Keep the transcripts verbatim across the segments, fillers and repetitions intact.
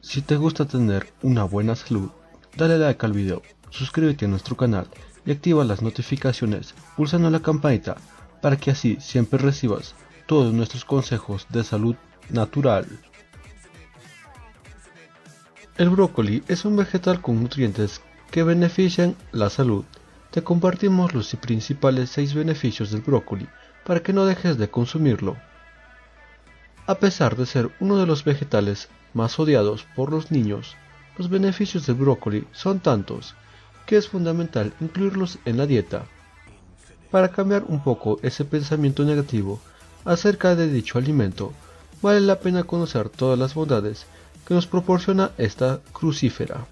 Si te gusta tener una buena salud, dale like al video, suscríbete a nuestro canal y activa las notificaciones pulsando la campanita para que así siempre recibas todos nuestros consejos de salud natural. El brócoli es un vegetal con nutrientes que benefician la salud. Te compartimos los principales seis beneficios del brócoli para que no dejes de consumirlo. A pesar de ser uno de los vegetales más odiados por los niños, los beneficios del brócoli son tantos que es fundamental incluirlos en la dieta. Para cambiar un poco ese pensamiento negativo acerca de dicho alimento, vale la pena conocer todas las bondades que nos proporciona esta crucífera.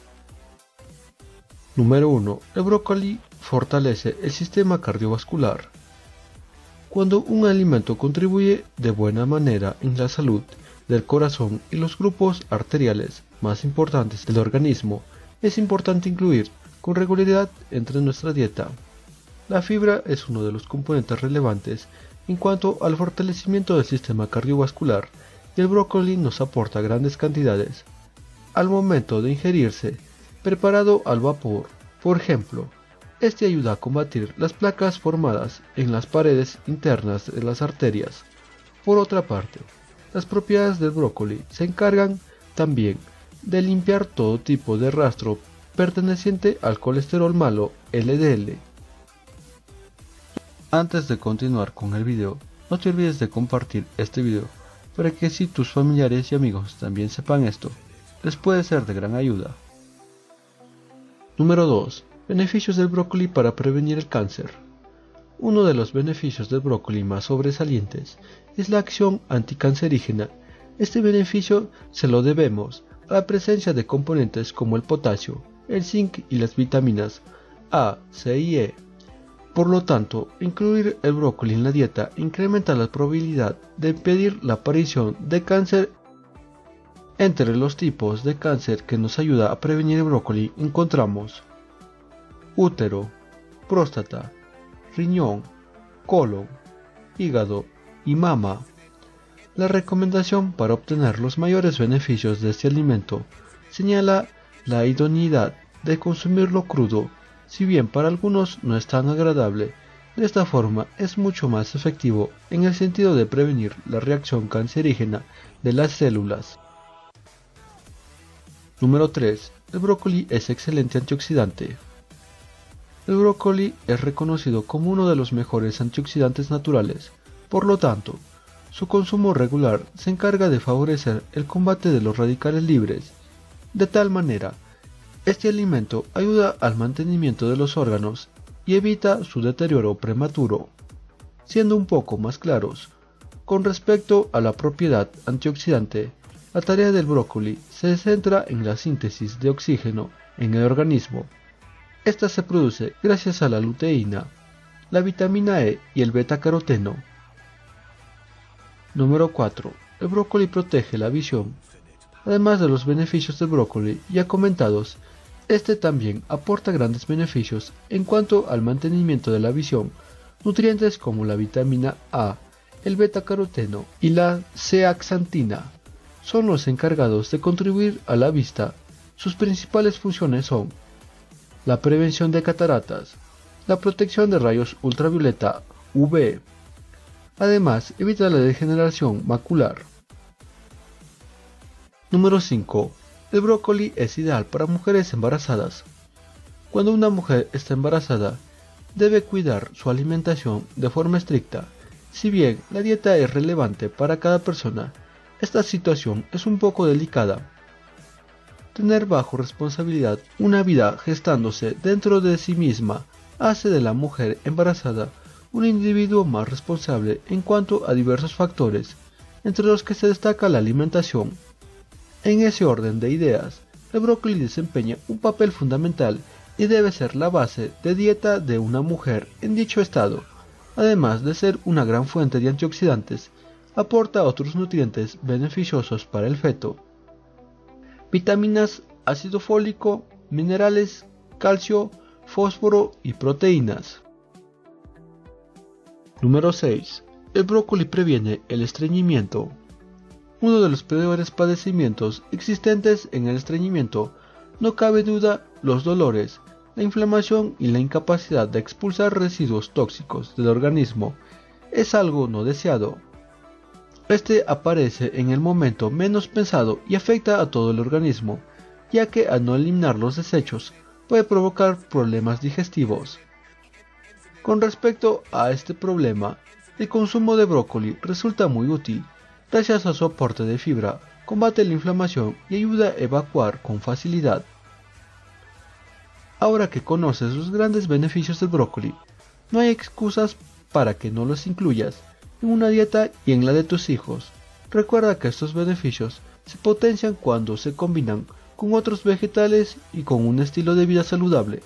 Número uno. El brócoli fortalece el sistema cardiovascular. Cuando un alimento contribuye de buena manera en la salud del corazón y los grupos arteriales más importantes del organismo, es importante incluir con regularidad entre nuestra dieta. La fibra es uno de los componentes relevantes en cuanto al fortalecimiento del sistema cardiovascular y el brócoli nos aporta grandes cantidades al momento de ingerirse preparado al vapor. Por ejemplo, este ayuda a combatir las placas formadas en las paredes internas de las arterias. Por otra parte, las propiedades del brócoli se encargan también de limpiar todo tipo de rastro perteneciente al colesterol malo L D L. Antes de continuar con el video, no te olvides de compartir este video para que si tus familiares y amigos también sepan esto, les puede ser de gran ayuda. Número dos. Beneficios del brócoli para prevenir el cáncer. Uno de los beneficios del brócoli más sobresalientes es la acción anticancerígena. Este beneficio se lo debemos a la presencia de componentes como el potasio, el zinc y las vitaminas A, C y E. Por lo tanto, incluir el brócoli en la dieta incrementa la probabilidad de impedir la aparición de cáncer. Entre los tipos de cáncer que nos ayuda a prevenir el brócoli encontramos útero, próstata, riñón, colon, hígado y mama. La recomendación para obtener los mayores beneficios de este alimento señala la idoneidad de consumirlo crudo, si bien para algunos no es tan agradable. De esta forma es mucho más efectivo en el sentido de prevenir la reacción cancerígena de las células. Número tres. El brócoli es excelente antioxidante. El brócoli es reconocido como uno de los mejores antioxidantes naturales, por lo tanto, su consumo regular se encarga de favorecer el combate de los radicales libres. De tal manera, este alimento ayuda al mantenimiento de los órganos y evita su deterioro prematuro. Siendo un poco más claros, con respecto a la propiedad antioxidante, la tarea del brócoli se centra en la síntesis de oxígeno en el organismo. Esta se produce gracias a la luteína, la vitamina E y el betacaroteno. Número cuatro. El brócoli protege la visión. Además de los beneficios del brócoli ya comentados, este también aporta grandes beneficios en cuanto al mantenimiento de la visión. Nutrientes como la vitamina A, el betacaroteno y la zeaxantina son los encargados de contribuir a la vista. Sus principales funciones son la prevención de cataratas, la protección de rayos ultravioleta U V. Además, evita la degeneración macular. Número cinco. El brócoli es ideal para mujeres embarazadas. Cuando una mujer está embarazada, debe cuidar su alimentación de forma estricta. Si bien la dieta es relevante para cada persona, esta situación es un poco delicada. Tener bajo responsabilidad una vida gestándose dentro de sí misma hace de la mujer embarazada un individuo más responsable en cuanto a diversos factores, entre los que se destaca la alimentación. En ese orden de ideas, el brócoli desempeña un papel fundamental y debe ser la base de dieta de una mujer en dicho estado. Además de ser una gran fuente de antioxidantes, aporta otros nutrientes beneficiosos para el feto. Vitaminas, ácido fólico, minerales, calcio, fósforo y proteínas. Número seis. El brócoli previene el estreñimiento. uno de los peores padecimientos existentes en el estreñimiento. No cabe duda, los dolores, la inflamación y la incapacidad de expulsar residuos tóxicos del organismo es algo no deseado. Este aparece en el momento menos pensado y afecta a todo el organismo, ya que al no eliminar los desechos puede provocar problemas digestivos. Con respecto a este problema, el consumo de brócoli resulta muy útil, gracias a su aporte de fibra, combate la inflamación y ayuda a evacuar con facilidad. Ahora que conoces los grandes beneficios del brócoli, no hay excusas para que no los incluyas en una dieta y en la de tus hijos. Recuerda que estos beneficios se potencian cuando se combinan con otros vegetales y con un estilo de vida saludable.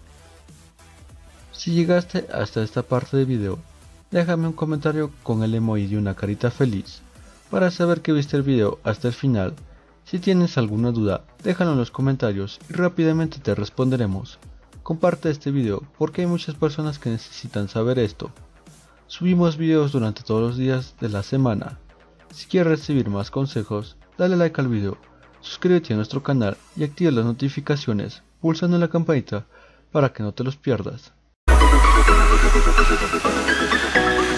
Si llegaste hasta esta parte del video, déjame un comentario con el emoji de una carita feliz para saber que viste el video hasta el final. Si tienes alguna duda, déjalo en los comentarios y rápidamente te responderemos. Comparte este video porque hay muchas personas que necesitan saber esto. Subimos videos durante todos los días de la semana. Si quieres recibir más consejos, dale like al video, suscríbete a nuestro canal y activa las notificaciones pulsando la campanita para que no te los pierdas.